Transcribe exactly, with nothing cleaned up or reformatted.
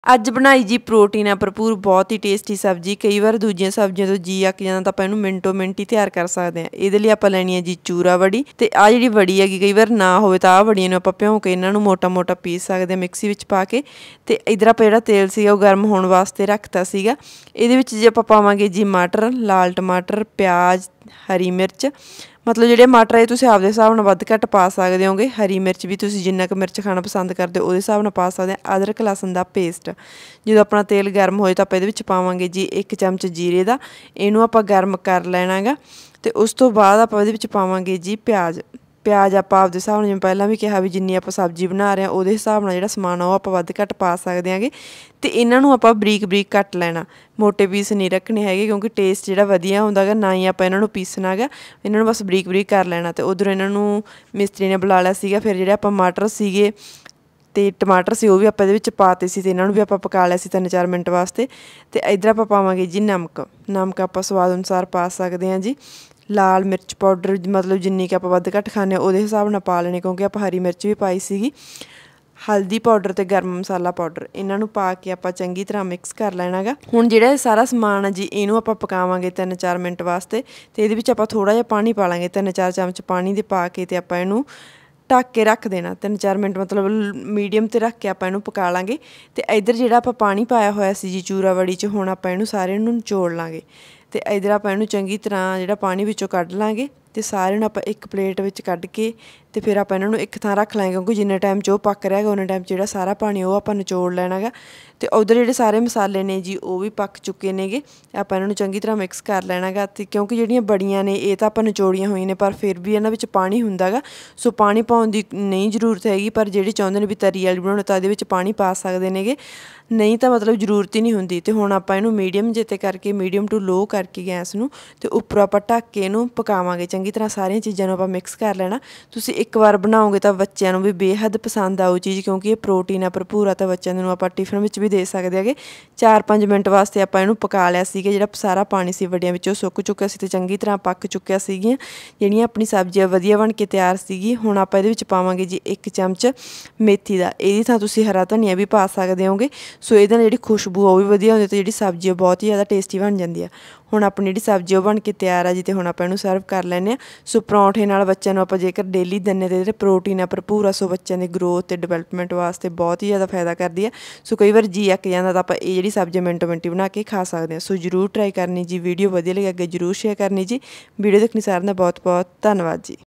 ਅੱਜ ਬਣਾਈ जी प्रोटीन है भरपूर बहुत ही टेस्टी सब्जी। कई बार दूजियां सब्जियां तो जी अक जाता तो आप इहनूं मिंटो मिंट ही तैयार कर सकते हैं। ये लिए आप लैनी है जी चूरा वड़ी, तो आ जी वड़ी हैगी कई बार ना हो तो आ वड़ियां आप भ्यों के इन्हों मोटा मोटा पीस सकते हैं मिक्सी में पा के। तो इधर आप जो तेल से गर्म होने वास्ते रखता सीगा। ये जी आप पावांगे जी मटर, लाल टमाटर, प्याज, हरी मिर्च, मतलब ਜਿਹੜੇ ਮਟਰ ਹੈ ਤੁਸੀਂ ਆਪਦੇ ਹਿਸਾਬ ਨਾਲ ਵੱਧ ਘੱਟ ਪਾ ਸਕਦੇ ਹੋਗੇ। ਹਰੀ ਮਿਰਚ ਵੀ ਤੁਸੀਂ ਜਿੰਨਾ ਕੁ ਮਿਰਚ ਖਾਣਾ ਪਸੰਦ ਕਰਦੇ ਹੋ ਉਹਦੇ ਹਿਸਾਬ ਨਾਲ ਪਾ ਸਕਦੇ ਆ। ਅਦਰਕ ਲਸਣ ਦਾ ਪੇਸਟ, ਜਦੋਂ ਆਪਣਾ ਤੇਲ ਗਰਮ ਹੋਏ ਤਾਂ ਆਪਾਂ ਇਹਦੇ ਵਿੱਚ ਪਾਵਾਂਗੇ ਜੀ ਇੱਕ ਚਮਚ ਜੀਰੇ ਦਾ। ਇਹਨੂੰ ਆਪਾਂ ਗਰਮ ਕਰ ਲੈਣਾ ਗਾ। ਤੇ ਉਸ ਤੋਂ ਬਾਅਦ ਆਪਾਂ ਇਹਦੇ ਵਿੱਚ ਪਾਵਾਂਗੇ ਜੀ ਪਿਆਜ਼। ਪਿਆਜ਼ ਆਪਾਂ ਆਪਦੇ ਹਿਸਾਬ ਨਾਲ, ਜਿਵੇਂ ਪਹਿਲਾਂ ਵੀ ਕਿਹਾ ਵੀ ਜਿੰਨੀ ਆਪਾਂ ਸਬਜ਼ੀ ਬਣਾ ਰਹੇ ਹਾਂ ਉਹਦੇ ਹਿਸਾਬ ਨਾਲ ਜਿਹੜਾ ਸਮਾਨ ਆ ਉਹ ਆਪਾਂ ਵੱਧ ਘੱਟ ਪਾ ਸਕਦੇ ਆਂਗੇ। ਤੇ ਇਹਨਾਂ ਨੂੰ ਆਪਾਂ ਬਰੀਕ ਬਰੀਕ ਕੱਟ ਲੈਣਾ, ਮੋਟੇ ਪੀਸ ਨਹੀਂ ਰੱਖਣੇ ਹੈਗੇ ਕਿਉਂਕਿ ਟੇਸਟ ਜਿਹੜਾ ਵਧੀਆ ਹੁੰਦਾ ਗਾ। ਨਾ ਹੀ ਆਪਾਂ ਇਹਨਾਂ ਨੂੰ ਪੀਸਣਾ ਗਾ, ਇਹਨਾਂ ਨੂੰ ਬਸ ਬਰੀਕ ਬਰੀਕ ਕਰ ਲੈਣਾ। ਤੇ ਉਧਰ ਇਹਨਾਂ ਨੂੰ ਮਿਸਤਰੀ ਨੇ ਬੁਲਾ ਲਿਆ ਸੀਗਾ। ਫਿਰ ਜਿਹੜੇ ਆਪਾਂ ਮਟਰ ਸੀਗੇ ਤੇ ਟਮਾਟਰ ਸੀ ਉਹ ਵੀ ਆਪਾਂ ਇਹਦੇ ਵਿੱਚ ਪਾਤੇ ਸੀ ਤੇ ਇਹਨਾਂ ਨੂੰ ਵੀ ਆਪਾਂ ਪਕਾ ਲਿਆ ਸੀ ਤਿੰਨ ਚਾਰ ਮਿੰਟ ਵਾਸਤੇ। ਤੇ ਇੱਧਰ ਆਪਾਂ ਪਾਵਾਂਗੇ ਜੀ ਨਮਕ। ਨਮਕ ਆਪਾਂ ਸਵਾਦ ਅਨੁਸਾਰ ਪਾ ਸਕਦੇ ਹਾਂ ਜੀ। ਲਾਲ ਮਿਰਚ ਪਾਊਡਰ, ਮਤਲਬ ਜਿੰਨੀ ਕਿ ਆਪਾਂ ਵੱਧ ਘੱਟ ਖਾਂਦੇ ਹਾਂ ਉਹਦੇ ਹਿਸਾਬ ਨਾਲ ਪਾ ਲੈਣੇ ਕਿਉਂਕਿ ਆਪਾਂ ਹਰੀ ਮਿਰਚ ਵੀ ਪਾਈ ਸੀਗੀ। ਹਲਦੀ ਪਾਊਡਰ ਤੇ ਗਰਮ ਮਸਾਲਾ ਪਾਊਡਰ, ਇਹਨਾਂ ਨੂੰ ਪਾ ਕੇ ਆਪਾਂ ਚੰਗੀ ਤਰ੍ਹਾਂ ਮਿਕਸ ਕਰ ਲੈਣਾ ਗਾ। ਹੁਣ ਜਿਹੜਾ ਇਹ ਸਾਰਾ ਸਮਾਨ ਆ ਜੀ ਇਹਨੂੰ ਆਪਾਂ ਪਕਾਵਾਂਗੇ ਤਿੰਨ ਚਾਰ ਮਿੰਟ ਵਾਸਤੇ। ਤੇ ਇਹਦੇ ਵਿੱਚ ਆਪਾਂ ਥੋੜ੍ਹਾ ਜਿਹਾ ਪਾਣੀ ਪਾ ਲਾਂਗੇ, ਤਿੰਨ ਚਾਰ ਚਮਚ ਪਾਣੀ ਦੇ ਪਾ ਕੇ ਤੇ ਆਪਾਂ ਇਹਨੂੰ ਢੱਕ ਕੇ ਰੱਖ ਦੇਣਾ ਤਿੰਨ ਚਾਰ ਮਿੰਟ, ਮਤਲਬ ਮੀਡੀਅਮ 'ਤੇ ਰੱਖ ਕੇ ਆਪਾਂ ਇਹਨੂੰ ਪਕਾ ਲਾਂਗੇ। ਤੇ ਇੱਧਰ ਜਿਹੜਾ ਆਪਾਂ ਪਾਣੀ ਪਾਇਆ ਹੋਇਆ ਸੀ ਜੀ ਚੂਰਾ ਵੜੀ 'ਚ, ਹੁਣ ਆਪਾਂ ਇਹਨੂੰ ਸਾਰਿਆਂ ਨੂੰ ਨਿਚੋੜ ਲਾਂਗੇ। ਤੇ ਇੱਧਰ ਆਪਾਂ ਇਹਨੂੰ ਚੰਗੀ ਤਰ੍ਹਾਂ ਜਿਹੜਾ ਪਾਣੀ ਵਿੱਚੋਂ ਕੱਢ ਲਾਂਗੇ। ਤੇ ਸਾਰਿਆਂ ਨੂੰ ਆਪਾਂ ਇੱਕ ਪਲੇਟ ਵਿੱਚ ਕੱਢ ਕੇ ਤੇ ਫਿਰ ਆਪਾਂ ਇਹਨਾਂ ਨੂੰ ਇੱਕ ਥਾਂ ਰੱਖ ਲਾਂਗੇ ਕਿਉਂਕਿ ਜਿੰਨੇ ਟਾਈਮ 'ਚ ਉਹ ਪੱਕ ਰਿਹਾ ਗਾ ਉਨੇ ਟਾਈਮ 'ਚ ਜਿਹੜਾ ਸਾਰਾ ਪਾਣੀ ਉਹ ਆਪਾਂ ਨਿਚੋੜ ਲੈਣਾ ਗਾ। ਤੇ ਉੱਧਰ ਜਿਹੜੇ ਸਾਰੇ ਮਸਾਲੇ ਨੇ ਜੀ ਉਹ ਵੀ ਪੱਕ ਚੁੱਕੇ ਨੇਗੇ। ਆਪਾਂ ਇਹਨਾਂ ਨੂੰ ਚੰਗੀ ਤਰ੍ਹਾਂ ਮਿਕਸ ਕਰ ਲੈਣਾ ਗਾ। ਤੇ ਕਿਉਂਕਿ ਜਿਹੜੀਆਂ ਬੜੀਆਂ ਨੇ ਇਹ ਤਾਂ ਆਪਾਂ ਨਿਚੋੜੀਆਂ ਹੋਈਆਂ ਨੇ ਪਰ ਫਿਰ ਵੀ ਇਹਨਾਂ ਵਿੱਚ ਪਾਣੀ ਹੁੰਦਾ ਗਾ, ਸੋ ਪਾਣੀ ਪਾਉਣ ਦੀ ਨਹੀਂ ਜ਼ਰੂਰਤ ਹੈਗੀ। ਪਰ ਜਿਹੜੇ ਚਾਹੁੰਦੇ ਨੇ ਵੀ ਤਰੀ ਵਾਲੀ ਬਣਾਉਣੀ ਤਾਂ ਇਹਦੇ ਵਿੱਚ ਪਾਣੀ ਪਾ ਸਕਦੇ ਨੇਗੇ, ਨਹੀਂ ਤਾਂ ਮਤਲਬ ਜ਼ਰੂਰਤ ਹੀ ਨਹੀਂ ਹੁੰਦੀ। ਤੇ ਹੁਣ ਆਪਾਂ ਇਹਨੂੰ ਮੀਡੀਅਮ ਜਿਹੇ 'ਤੇ ਕਰਕੇ, ਮੀਡੀਅਮ ਟੂ ਲੋਅ ਕਰਕੇ ਗੈਸ ਨੂੰ, ਤੇ ਉੱਪਰੋਂ ਆਪਾਂ ਢੱਕ ਕੇ ਇਹਨੂੰ ਪਕਾਵਾਂਗੇ ਚੰਗੀ ਤਰ੍ਹਾਂ। ਸਾਰੀਆਂ ਚੀਜ਼ਾਂ ਨੂੰ ਆਪਾਂ ਮਿਕਸ ਕਰ ਲੈਣਾ। ਤੁਸੀਂ ਇੱਕ ਵਾਰ ਬਣਾਓਗੇ ਤਾਂ ਬੱਚਿਆਂ ਨੂੰ ਵੀ ਬੇਹੱਦ ਪਸੰਦ ਆਊ ਚੀਜ਼ ਕਿਉਂਕਿ ਇਹ ਪ੍ਰੋਟੀਨ ਆ ਭਰਪੂਰ ਆ। ਤਾਂ ਬੱਚਿਆਂ ਨੂੰ ਆਪਾਂ ਟਿਫਨ ਵਿੱਚ ਵੀ ਦੇ ਸਕਦੇ ਹੈਗੇ। ਚਾਰ ਪੰਜ ਮਿੰਟ ਵਾਸਤੇ ਆਪਾਂ ਇਹਨੂੰ ਪਕਾ ਲਿਆ ਸੀਗਾ। ਜਿਹੜਾ ਸਾਰਾ ਪਾਣੀ ਸੀ ਵੱਡੀਆਂ ਵਿੱਚੋਂ ਸੁੱਕ ਚੁੱਕਿਆ ਸੀ ਤੇ ਚੰਗੀ ਤਰ੍ਹਾਂ ਪੱਕ ਚੁੱਕਿਆ ਸੀਗੀਆਂ ਜਿਹੜੀਆਂ ਆਪਣੀ ਸਬਜ਼ੀਆਂ ਵਧੀਆ ਬਣ ਕੇ ਤਿਆਰ ਸੀਗੀ। ਹੁਣ ਆਪਾਂ ਇਹਦੇ ਵਿੱਚ ਪਾਵਾਂਗੇ ਜੀ ਇੱਕ ਚਮਚ ਮੇਥੀ ਦਾ। ਇਹਦੀ ਥਾਂ ਤੁਸੀਂ ਹਰਾ ਧਨੀਆ ਵੀ ਪਾ ਸਕਦੇ ਹੋਗੇ। ਸੋ ਇਹਦੇ ਨਾਲ ਜਿਹੜੀ ਖੁਸ਼ਬੂ ਉਹ ਵੀ ਵਧੀਆ ਹੁੰਦੀ ਤੇ ਜਿਹੜੀ ਸਬਜ਼ੀ ਆ ਬਹੁਤ ਹੀ ਜ਼ਿਆਦਾ ਟੇਸਟੀ ਬਣ ਜਾਂਦੀ ਆ। ਹੁਣ ਆਪਣੀ ਜਿਹੜੀ ਸਬਜ਼ੀ ਉਹ ਬਣ ਕੇ ਤਿਆਰ ਆ ਜੀ। ਤੇ ਹੁਣ ਆਪਾਂ ਇਹਨੂੰ ਸਰਵ ਕਰ ਲੈਂਦੇ ਹਾਂ। ਸੋ ਪਰੌਂਠੇ ਨਾਲ ਬੱਚਿਆਂ ਨੂੰ ਆਪਾਂ ਜੇਕਰ ਡੇਲੀ ਦਿੰਦੇ ਤੇ ਜਿਹੜੇ ਪ੍ਰੋਟੀਨ ਆ ਭਰਪੂਰ ਆ, ਸੋ ਬੱਚਿਆਂ ਦੀ ਗਰੋਥ ਤੇ ਡਿਵੈਲਪਮੈਂਟ ਵਾਸਤੇ ਬਹੁਤ ਹੀ ਜ਼ਿਆਦਾ ਫਾਇਦਾ ਕਰਦੀ ਆ। ਸੋ ਕਈ ਵਾਰ ਜੀ ਅੱਕ ਜਾਂਦਾ ਤਾਂ ਆਪਾਂ ਇਹ ਜਿਹੜੀ ਸਬਜ਼ੀ ਮਿੰਟੋ ਮਿੰਟੀ ਬਣਾ ਕੇ ਖਾ ਸਕਦੇ ਹਾਂ। ਸੋ ਜ਼ਰੂਰ ਟਰਾਈ ਕਰਨੀ ਜੀ। ਵੀਡੀਓ ਵਧੀਆ ਲੱਗੇ ਅੱਗੇ ਜ਼ਰੂਰ ਸ਼ੇਅਰ ਕਰਨੀ ਜੀ। ਵੀਡੀਓ ਦੇਖਣੀ ਸਾਰਿਆਂ ਦਾ ਬਹੁਤ ਬਹੁਤ ਧੰਨਵਾਦ ਜੀ।